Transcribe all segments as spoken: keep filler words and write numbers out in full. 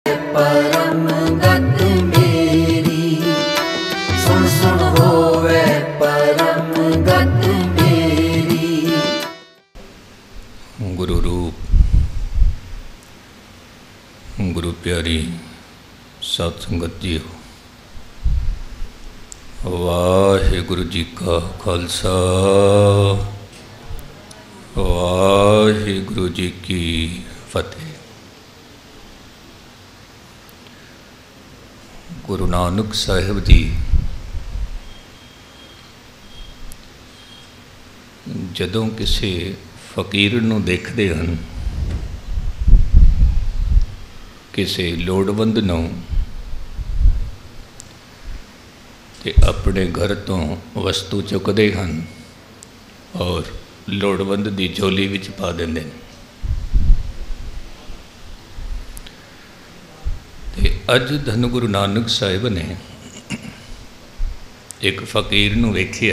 परम गत मेरी, सुन सुन होवे परम गत मेरी। गुरु रूप गुरु प्यारी साध संगत जी हो, वाहिगुरु जी का खालसा वाहिगुरु जी की फतेह। गुरु नानक साहिब जी जदों किसी फकीर नूं देखते हैं, किसी लोड़वंद नूं, ते अपने घर तो वस्तु चुकते हैं और लोड़वंद की झोली विच पा देंदे ने। ते अज धन गुरु नानक साहिब ने एक फकीर नूं वेखिया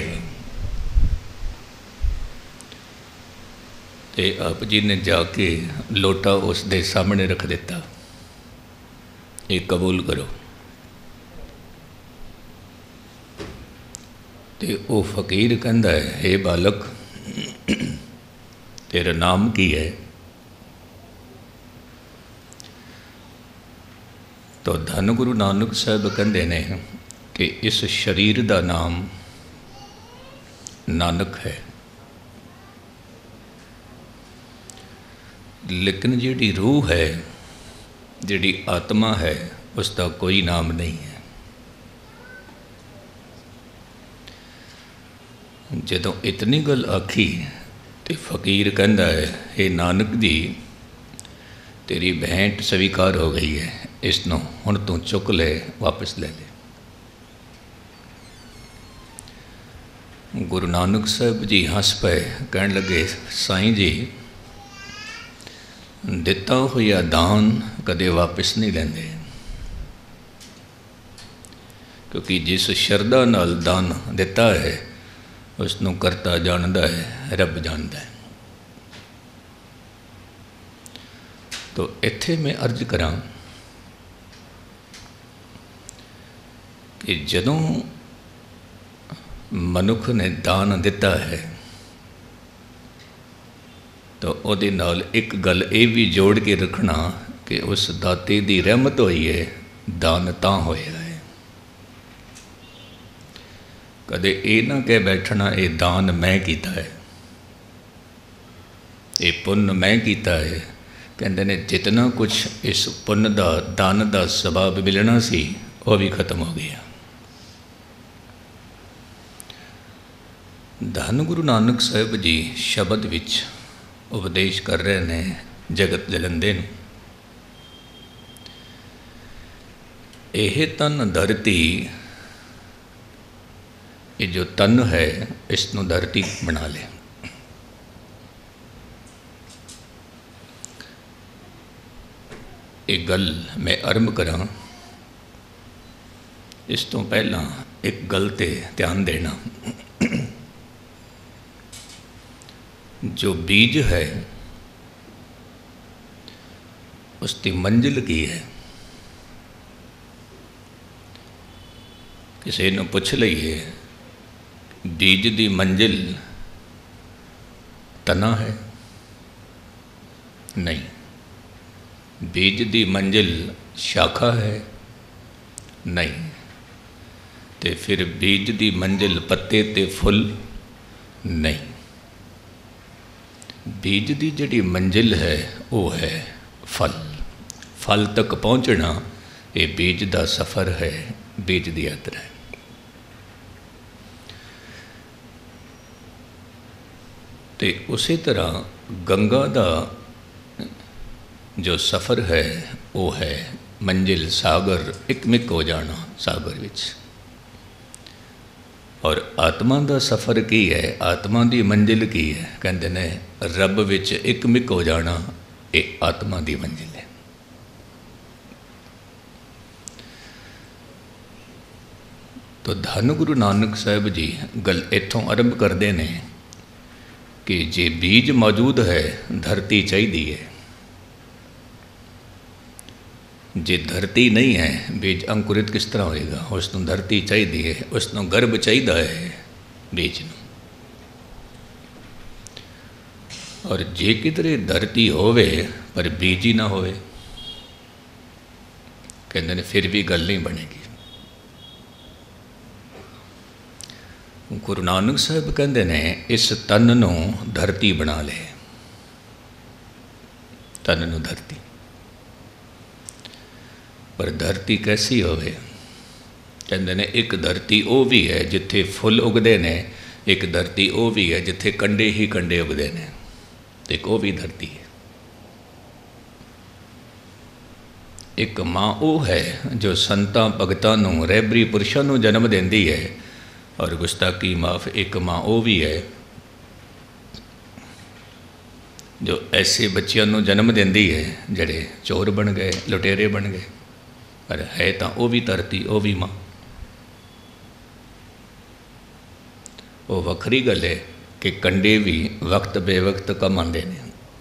ते आप जी ने जाके लोटा उस दे सामने रख दिता, ये कबूल करो। ते वो फकीर कहता है, हे बालक तेरा नाम की है? तो धन गुरु नानक साहब कहते हैं कि इस शरीर का नाम नानक है, लेकिन जिहड़ी रूह है, जिहड़ी आत्मा है, उसका कोई नाम नहीं है। जदों इतनी गल आखी तो फकीर कहता है, हे नानक जी तेरी भेंट स्वीकार हो गई है, इसनों हुण तू चुक ले, वापस ले ले। गुरु नानक साहब जी हस पे, कहन लगे, साईं जी दिता होया दान कदे वापस नहीं लेंदे, क्योंकि जिस शरदा नाल दान दिता है उसनों करता जानता है, रब जानता है। तो इत्थे मैं अर्ज करा कि जदों मनुख ने दान दिता है तो उहदे नाल एक गल ये भी जोड़ के रखना कि उस दाते की रहमत हुई है, दान तां होया है। कदे ये ना कह बैठना ये दान मैं किया है, ये पुण्य मैं किया है। कहते ने जितना कुछ इस पुण्य का दान का सबब मिलना सी वह भी खत्म हो गया। धन गुरु नानक साहिब जी शब्द विच उपदेश कर रहे हैं जगत जलंदे नूं। यह तन धरती, ये जो तन है इसनों धरती बना ले। एक गल मैं आरंभ करा, इस तो पहला एक गल ते ध्यान देना। जो बीज है उसकी मंजिल की है। किसी ने पूछ लीए बीज की मंजिल तना है? नहीं। बीज की मंजिल शाखा है? नहीं। तो फिर बीज की मंजिल पत्ते ते फुल? नहीं। बीज की जिहड़ी मंजिल है वो है फल। फल तक पहुँचना ये बीज का सफ़र है, बीज की यात्रा है। तो उसी तरह गंगा का जो सफ़र है वो है मंजिल सागर, इकमिक हो जाना सागर विच। और आत्मा का सफ़र की है, आत्मा की मंजिल की है? कहते ने रब विच इकमिक हो जाना, ये आत्मा की मंजिल है। तो धन गुरु नानक साहिब जी गल इत्थों आरंभ करते हैं कि जे बीज मौजूद है, धरती चाहिए है। जे धरती नहीं है बीज अंकुरित किस तरह होएगा? उसनों धरती चाहिए है, उसनों गर्भ चाहिए है बीज नूं। और जे किधरे धरती होवे पर बीज ही ना होवे, कहते ने फिर भी गल नहीं बनेगी। गुरु नानक साहब कहते ने इस तन नूं धरती बना ले, तन नूं धरती। पर धरती कैसी होवे? कहते ने एक धरती वो भी है जिथे फुल उगते ने, एक धरती वो भी है जिथे कंडे ही कंडे उगते ने, एक वो भी धरती है। एक माँ वो है जो संतां भगतां नूं रहबरी पुरुषां नूं जन्म देंदी है, और गुस्ताखी माफ एक माँ वो भी है जो ऐसे बच्चों नूं जन्म देंदी है जड़े चोर बन गए, लुटेरे बन गए, पर है तो वो भी धरती, वो भी माँ। वो वखरी गल है कि कंडे भी वक्त बेवक्त कम आते हैं,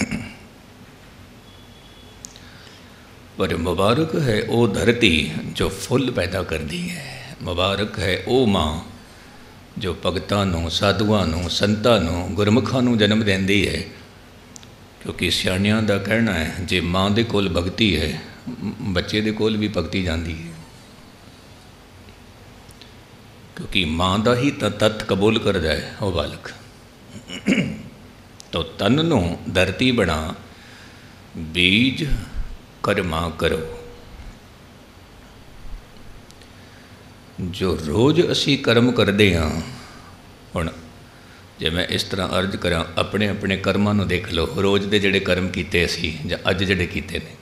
पर मुबारक है वो धरती जो फुल पैदा कर दी है। मुबारक है वो माँ जो भगतां नूं, साधुआं नूं, संतां नूं, गुरमुखां नूं जन्म देंदी है। क्योंकि सियाणियां दा कहना है जे माँ दे कोल भगती है, बच्चे दे कोल भी भगती जाती है। क्योंकि माँ का ही तत्त कबूल करता है वह बालक। तो तन नूं धरती बना, बीज कर्मा करो। जो रोज़ असी कर्म करते हाँ, हुण जे मैं इस तरह अर्ज करा अपने अपने कर्मां नूं देख लो, रोज़ के जिहड़े कर्म कीते असी जां अज जिहड़े कीते ने,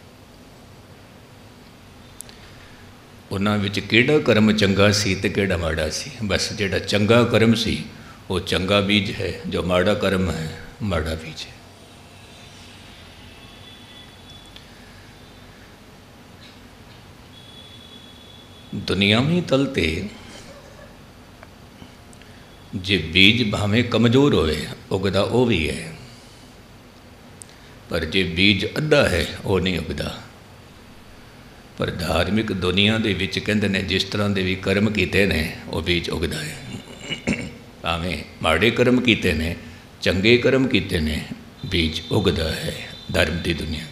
उन्हां विच किहड़ा कर्म चंगा सी ते किहड़ा माड़ा सी। बस जिहड़ा चंगा कर्म सी वो चंगा बीज है, जो माड़ा कर्म है माड़ा बीज है। दुनियावी तल ते जे बीज भावें कमज़ोर होवे उगदा वो भी है, पर जे बीज अद्धा है वो नहीं उगदा। पर धार्मिक दुनिया दे विच कहंदे ने जिस तरह के भी कर्म कीते ने वो बीज उगदा है। भावें माड़े कर्म कीते ने, चंगे कर्म कीते ने, बीज उगदा है धर्म की दुनिया।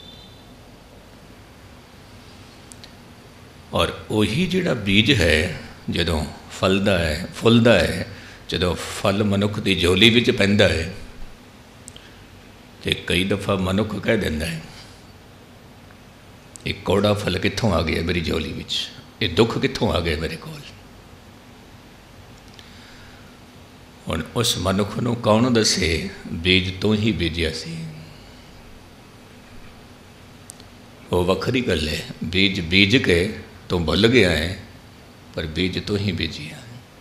और वही जिहड़ा बीज है जदों फलदा है, फुलदा है, जदों फल मनुख की झोली विच पैंदा है तो कई दफ़ा मनुख कह दिंदा है एक कौड़ा फल कित्थों आ गया मेरी झोली विच, ये दुख कित्थों आ गया मेरे कोल। हुण उस मनुख नूं कौन दसे बीज तो ही बीजिया सी। वो वखरी गल है, बीज बीज के तो भुल गया है, पर बीज तो ही बीजिया।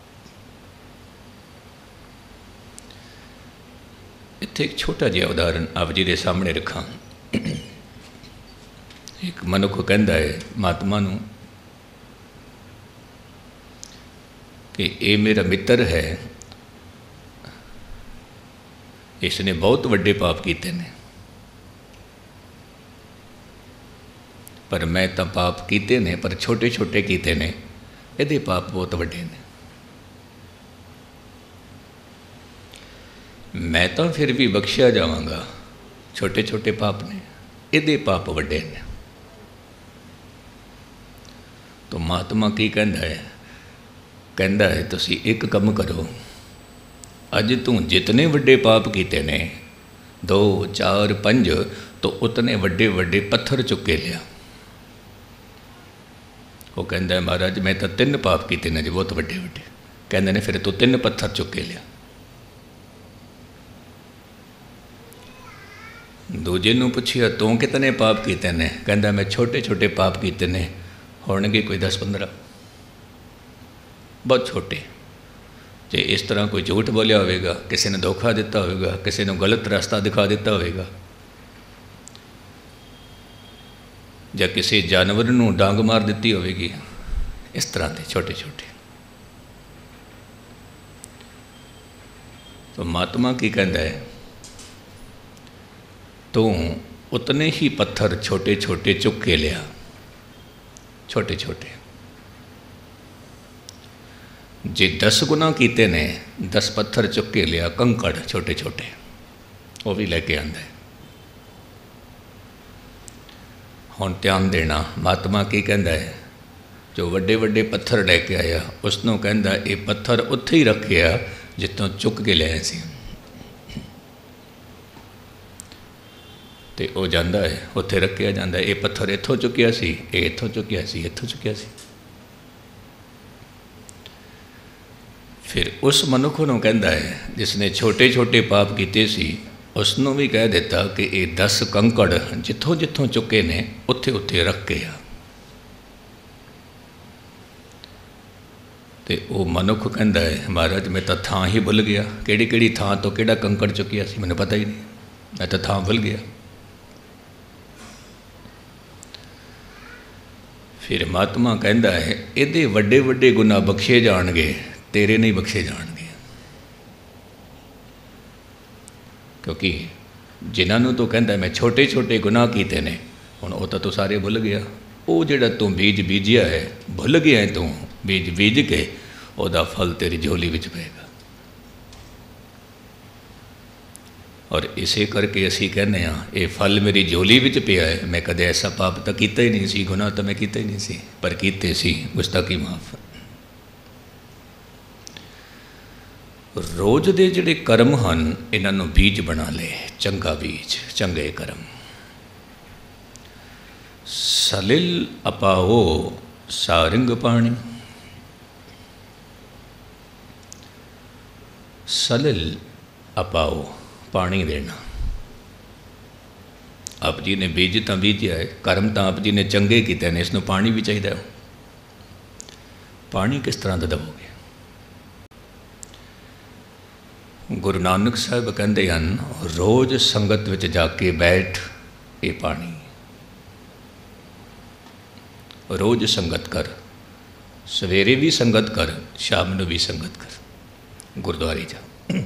इत्थे एक छोटा जिहा उदाहरण आप जी के सामने रखा। एक मनुख कहता है महात्मा नूं कि ये मेरा मित्र है, इसने बहुत वड्डे पाप कीते ने, पर मैं तो पाप कीते ने पर छोटे छोटे कीते ने, ये पाप बहुत वड्डे ने। मैं तो फिर भी बख्शिया जावांगा, छोटे छोटे पाप ने, ये पाप वड्डे ने। तो महात्मा की कहता है, कहता है तुसी एक कम करो, अज तू जितने वड्डे पाप कीते ने दो चार पंज, तो उतने वड्डे वड्डे पत्थर चुके लिया। वो कहता है महाराज मैं तो तीन पाप कीते ने जी बहुत वड्डे वड्डे। कहते ने फिर तू तीन पत्थर चुके लिया। दूजे नूं पुछिया तू कितने पाप कीते ने? कहता मैं छोटे छोटे पाप कीते ने, होणगे कोई दस पंद्रह, बहुत छोटे। जे इस तरह कोई झूठ बोलिया होगा, किसी ने धोखा दिता होगा, किसी ने गलत रास्ता दिखा दिता होगा, या किसी जानवर नूं डांग मार दी होगी, इस तरह के छोटे छोटे। तो महात्मा की कहता है तू उतने ही पत्थर छोटे छोटे चुक के लिया, छोटे छोटे। जे दस गुना कीते ने, दस पत्थर चुक के लिया, कंकड़ छोटे छोटे वो भी लैके आंदा है। हुण ध्यान देना, महात्मा की कहता है, जो वड्डे वड्डे पत्थर लैके आया उसनों कहता ये पत्थर उत्थे ही रखे जितों चुक के लिया सी, तो वह जाता है उत्थे रखिया जाता है। ये पत्थर इत्थों चुकिया सी, ये इत्थों चुकिया सी, इत्थों चुकिया सी। फिर उस मनुख नूं कहता है जिसने छोटे छोटे पाप किए सी, उसनों भी कह दिता कि ये दस कंकड़ जिथों जिथों चुके ने उत्थे उत्थे रख के आ। तो वो मनुख कहता है महाराज मैं तो थां ही भुल गया, किहड़ी किहड़ी थां तो किहड़ा कंकड़ चुकिया सी मैनूं पता ही नहीं, मैं तो थां भुल गया। फिर महात्मा कहता है इहदे वड्डे वड्डे गुनाह बख्शे जाणगे, तेरे नहीं बख्शे जाणगे, क्योंकि जिन्होंने तो कहता मैं छोटे छोटे गुनाह कीते ने, हुण वो तो तू सारे भुल गया। वो जिहड़ा तू बीज बीजिया है, भुल गया है तू बीज बीज के, उसका फल तेरी झोली विच पेगा। और इसे करके असी कहने हाँ ये फल मेरी झोली विच पिया है, मैं कदे ऐसा पाप तो किया ही नहीं सी, गुनाह तो मैं किया ही नहीं सी, पर कीते सी, गुस्ताखी माफ। रोज़ दे जिहड़े कर्म हन इन्हां नूं बीज बना ले, चंगा बीज, चंगे कर्म। सलिल अपाओ सारंग पाणी, सलिल अपाओ पानी देना। आप जी ने बीज तो बीजिया है, कर्म तो आप जी ने चंगे किए हैं, इसनों पानी भी चाहिए। पानी किस तरह का दवोगे? गुरु नानक साहब कहते हैं रोज़ संगत विच जाके बैठ, ये पानी रोज़ संगत कर, सवेरे भी संगत कर, शाम को भी संगत कर, गुरुद्वारे जा।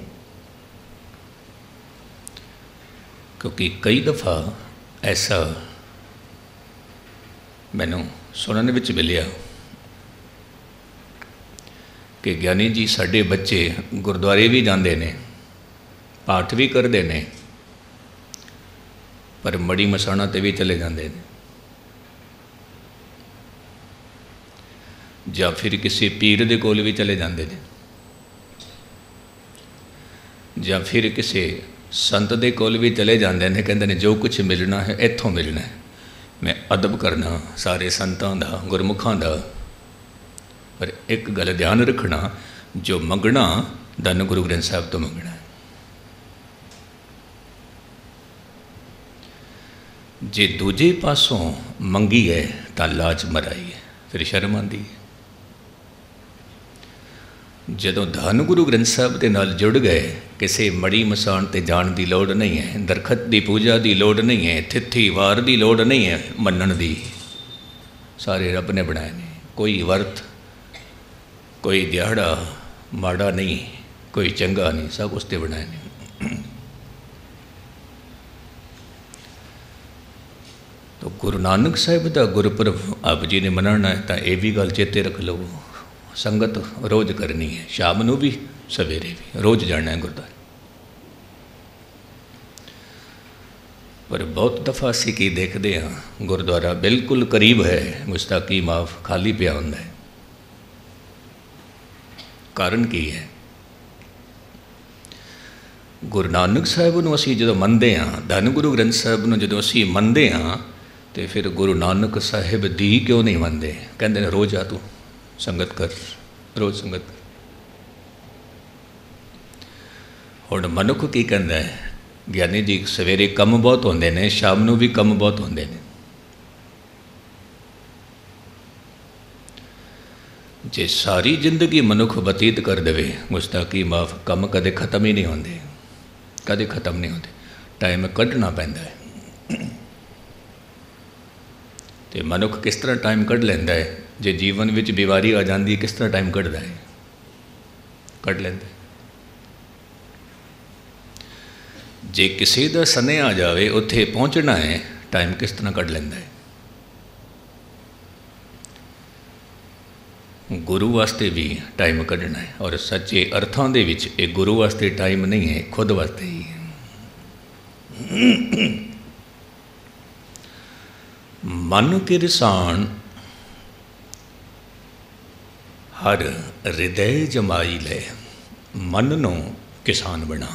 क्योंकि कई दफ़ा ऐसा मैनू सुनने विच मिलिया कि ज्ञानी जी साडे बच्चे गुरुद्वारे भी जाते हैं, पाठ भी करते हैं, पर मड़ी मसाणा ते भी चले जाते हैं, या फिर किसी पीर दे कोल भी चले जाते हैं, या फिर किसी संत दे कोल भी चले जाते हैं। कहते हैं जो कुछ मिलना है इत्थों मिलना है, मैं अदब करना सारे संतां दा, गुरमुखां दा, पर एक गल ध्यान रखना, जो मंगना धन गुरु ग्रंथ साहब तो मंगना है। जे दूजे पासों मंगी है तो लाज मराई है, फिर शर्म आती है। जदों धन गुरु ग्रंथ साहब के नाल जुड़ गए, किसी मड़ी मसान ते जाण की लौड़ नहीं है, दरखत की पूजा की लौड़ नहीं है, थिथी वार की लौड़ नहीं है, मनण दी सारे रब ने बनाए ने। कोई वर्त कोई दिहाड़ा माड़ा नहीं, कोई चंगा नहीं, सब उसते बनाए ने। तो गुरु नानक साहब का गुरपुरब आप जी ने मनाना है, तो यह भी गल चेते रख लो, संगत रोज़ करनी है, शाम को भी सवेरे भी रोज़ जाना है गुरुद्वारे। पर बहुत दफ़ा असी की देखते हाँ, गुरुद्वारा बिल्कुल करीब है, गुस्ताखी माफ, खाली पिया होंदा है। कारण की है? गुरु नानक साहब नूं असी जो मनते हाँ, धन गुरु ग्रंथ साहब नूं जो असी मनते हाँ, तो फिर गुरु नानक साहिब दी क्यों नहीं मनते? कहते हैं रोज़ आ तू संगत कर, रोज़ संगत कर। हुण मनुख की कहता है, ज्ञानी जी सवेरे कम बहुत होंदे ने, शाम को भी कम बहुत होंदे ने। जे सारी जिंदगी मनुख बतीत कर दे, गुस्ताखी माफ, कम कदे खत्म ही नहीं होंदे, कदे खत्म नहीं होंदे, टाइम कढ़ना पैंदा है। तो मनुख किस तरह टाइम कढ़ लैंदा है? जे जीवन विच बीमारी आ जाती है, किस तरह टाइम कढ़दा है? कढ़ लैंदा। जे किसी का सने आ जाए, उत्थे पहुँचना है, टाइम किस तरह कढ़ लैंदा है? गुरु वास्ते भी टाइम कढ़ना है, और सच्चे अर्थों दे विच ये गुरु वास्ते टाइम नहीं है, खुद वास्ते ही है। मन के रिसान हर हृदय जमाई ले, मन नू किसान बना।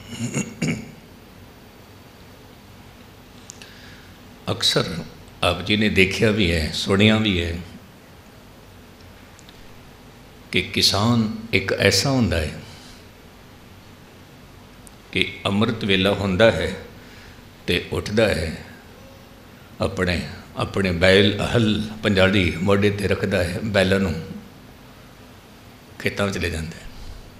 अक्सर आप जी ने देखा भी है, सुनिया भी है कि किसान एक ऐसा होंदा है कि अमृत वेला होंदा है तो उठदा है, अपने अपने बैल हल पंजाड़ी मोढे ते रखदा है, बैलों नूं खेतों में चले जाता है,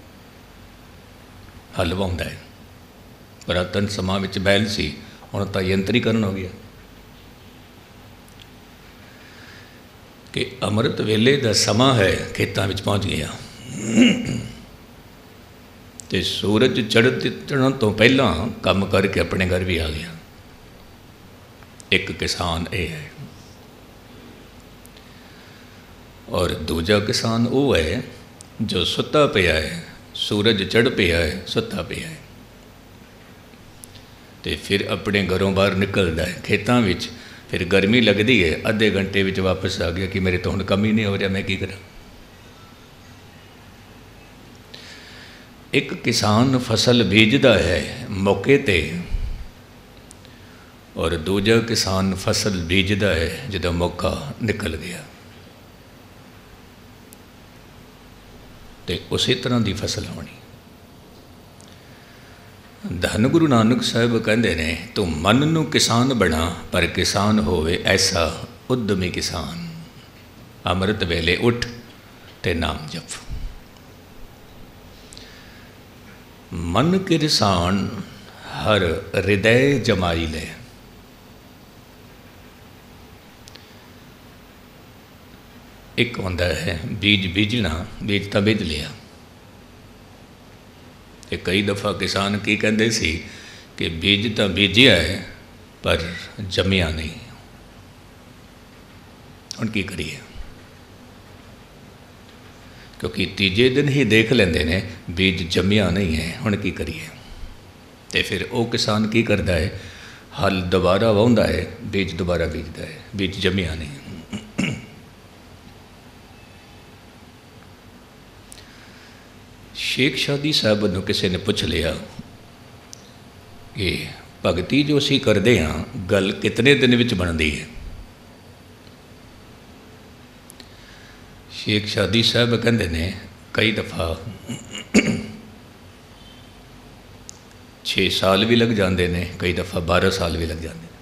हल वाउंदा है। पुरातन समां विच बैल सी, हुण तां यंत्रीकरण हो गया कि अमृत वेले का समा है, खेतों में पहुँच गया तो सूरज चढ़ते चढ़न तो पहला काम करके अपने घर भी आ गया। एक किसान ये है, और दूजा किसान वो है जो सुता पिया है, सूरज चढ़ पिया है, सुता पिया है, तो फिर अपने घरों बाहर निकलता है खेतों में, फिर गर्मी लगती है, अद्धे घंटे में वापस आ गया कि मेरे तो हुण कम ही नहीं हो रहा, मैं की करा। एक किसान फसल बीजदा है मौके ते, और दूजा किसान फसल बीजदा है जो मौका निकल गया, तो उसी तरह की फसल होनी। धन गुरु नानक साहब कहते ने, तू मन नू किसान बना पर किसान होवे ऐसा उद्यमी किसान, अमृत वेले उठ ते नाम जप। मन के रिसान हर हृदय जमाई ले। एक होंदा है बीज बीजना, बीज तो बीज लिया, तो कई दफ़ा किसान की कहते सी कि बीज तो बीजिया है पर जमिया नहीं, हुण की करिए, क्योंकि तीजे दिन ही देख लेंदे ने बीज जमिया नहीं है, हुण की करिए। तो फिर वो किसान की करता है, हल दोबारा वाहुंदा है, बीज दोबारा बीजता है, बीज जमिया नहीं। शेख शादी साहब नूं किसी ने पूछ लिया कि भगती जो असीं करदे हां गल कितने दिन विच बनदी है। शेख शादी साहब कहंदे ने कई दफ़ा छे साल भी लग जाते हैं, कई दफ़ा बारह साल भी लग जाते हैं।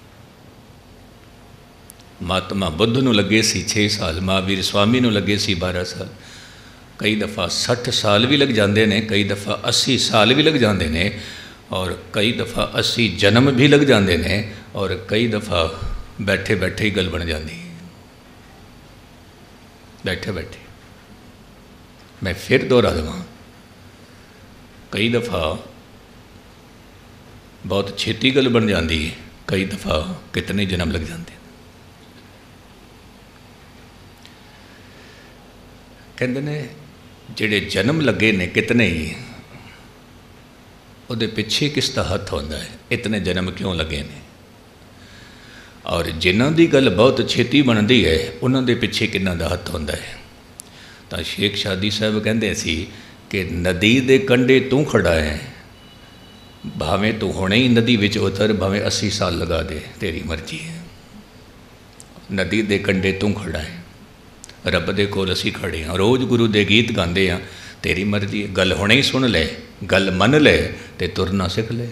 महात्मा बुद्ध नूं लगे सी छे साल, महावीर स्वामी नूं लगे सी बारह साल, कई दफ़ा सठ साल भी लग जाते हैं, कई दफ़ा अस्सी साल भी लग जाते हैं, और कई दफ़ा अस्सी जन्म भी लग जाते हैं, और कई दफ़ा बैठे बैठे ही गल बन जाती है। बैठे बैठे मैं फिर दोहरा देवां, कई दफ़ा बहुत छेती गल बन जाती है, कई दफ़ा कितने जन्म लग जाते हैं। कहते ने जिहड़े जन्म लगे ने कितने ही, उहदे पिछे किसका हथ होंदा है, इतने जन्म क्यों लगे ने, और जिन्हां दी गल बहुत छेती बनती है उन्हां दे पिछे किन्ना दा हथ होंदा है। तो शेख शादी साहब कहते सी कि नदी दे कंढे तू खड़ा है, भावें तू हुणे ही नदी विच उतर, भावें अस्सी साल लगा दे, तेरी मर्जी है। नदी दे कंढे तू खड़ा है, रब दे कोल असीं खड़े हाँ, रोज़ गुरु दे गीत गाते हैं, तेरी मर्जी है। गल हुणे ही सुन ले, गल मन ले ते तुरना सिख ले,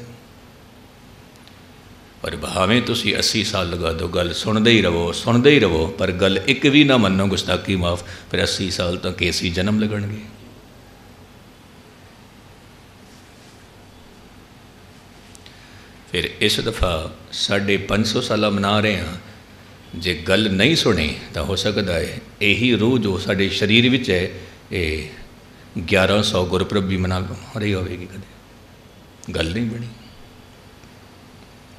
पर भावें तुसी अस्सी साल लगा दो, गल सुनते ही रहो सुनते ही रहो, पर गल एक भी ना मनो, गुस्ताखी माफ, फिर अस्सी साल तक केसी जन्म लगणगे। फिर इस दफ़ा साढ़े पाँच सौ साल मना रहे हैं, जे गल नहीं सुनी तो हो सकता है यही रूह जो साढ़े शरीर विच है, ये ग्यारह सौ गुरपुरब भी मना रही होगी, कदे गल नहीं बनी।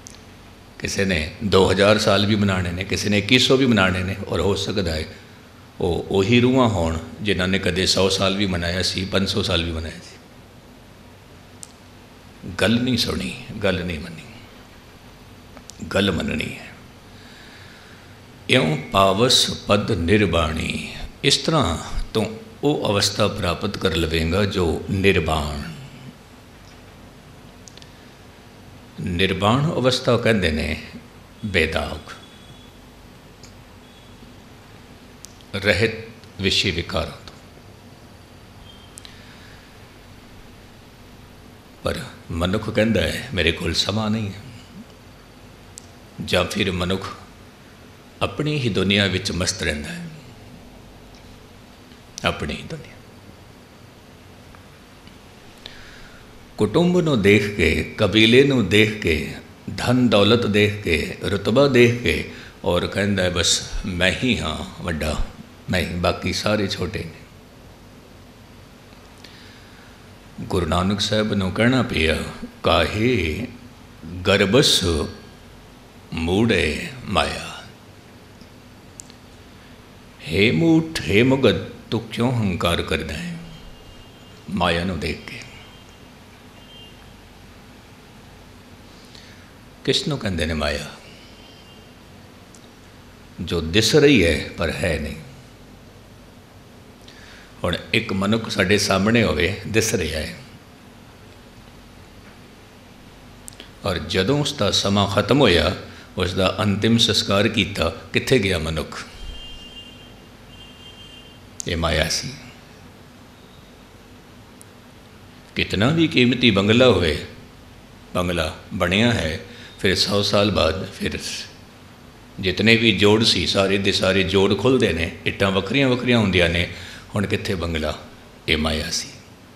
किसी ने दो हज़ार साल भी मनाने ने, किसी ने इक्कीस सौ भी मनाने ने, और हो सकता है ਉਹ ਉਹੀ ਰੂਹਾਂ ਹੋਣ ਜਿਨ੍ਹਾਂ ਨੇ ਕਦੇ सौ साल भी मनाया सी, पाँच सौ साल भी मनाया सी। गल नहीं सुनी, गल नहीं मनी, गल मननी है। इउं पावस पद निर्बाणी, इस तरह तो वो अवस्था प्राप्त कर लवेगा जो निर्बाण। निर्बाण अवस्था कहते ने बेदाग, रहित विषय विकारों तो। पर मनुख कहता है मेरे कोल समा नहीं है, या फिर मनुख अपनी ही दुनिया विच मस्त रहता है, अपनी ही दुनिया। कुटुंब नूं देख के, कबीले नूं देख के, धन दौलत देख के, रुतबा देख के, और कहता है बस मैं ही हाँ वड्डा, मैं ही, बाकी सारे छोटे ने। गुरु नानक साहब नूं कहना पिया काहे गर्भस मूढ़े माया। हे मूठ, हे मुगत, तू क्यों हंकार करदा है माया नूं देख के। किसनों कहते ने माया? जो दिस रही है पर है नहीं। हुण एक मनुख साडे सामने होवे, दिस रहा है, और जदों उसका समा खत्म होया, उसका अंतिम संस्कार किया, कित्थे गया मनुख? ये माया सी। कितना भी कीमती बंगला होवे, बंगला बनिया है, फिर सौ साल बाद फिर जितने भी जोड़ सी सारे दे सारे जोड़ खुलते हैं, इट्टां वक्रियां वक्रियां होंदियां ने। हुण कित्थे बंगला? ये माया सी।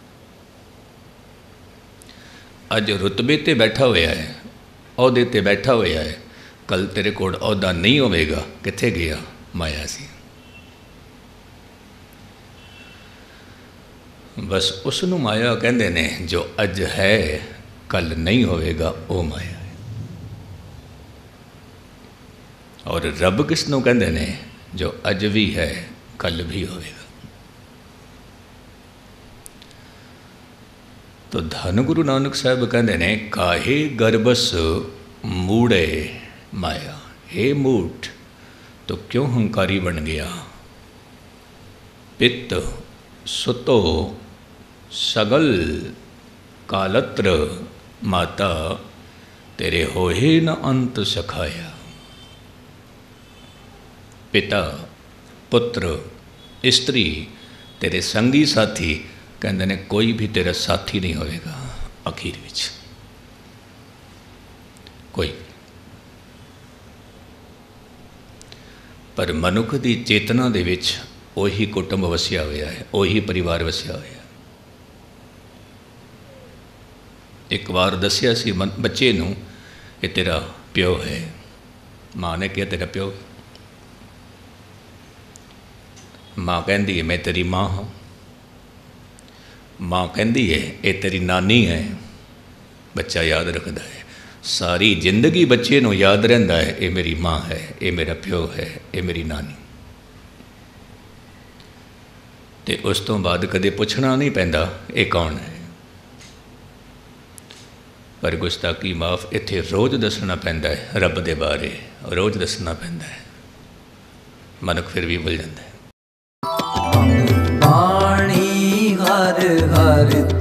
अज रुतबे ते बैठा होया है, औहदे ते बैठा होया है, कल तेरे कोल औहदा नहीं होवेगा, कित्थे गया? माया सी। बस उसनूं माया कहंदे ने जो अज है कल नहीं होवेगा, वो माया है। और रब किसनों कहंदे ने? जो अज भी है कल भी होवेगा। तो धन गुरु नानक साहब कहते ने काहे गर्भस मूढ़े माया। हे मूठ, तो क्यों हंकारी बन गया? पित्त सुतो सगल कालत्र माता, तेरे होए न अंत सखाया। पिता, पुत्र, स्त्री, तेरे संगी साथी, कहते ने कोई भी तेरा साथी नहीं होएगा आखिर विच, कोई। पर मनुख की चेतना दे विच ओही कुटुंब वसिया होया है, ओही परिवार वसिया होया। एक बार दसिया सी बच्चे नूं ये तेरा प्यो है। माँ ने कहा तेरा प्यो? माँ कहती है मैं तेरी माँ हाँ। माँ कहती है ये तेरी नानी है। बच्चा याद रखता है, सारी जिंदगी बच्चे नूं याद रहिंदा है ये मेरी माँ है, ये मेरा प्यो है, ये मेरी नानी। ते उस तो बाद कदे पुछना नहीं पैंदा ये कौन है। पर गुस्ताखी माफ़, इत्थे रोज़ दसना पैंदा है रब दे बारे, रोज़ दसना पैंदा है, मनक फिर भी भुल जाता है। पाणी हर हर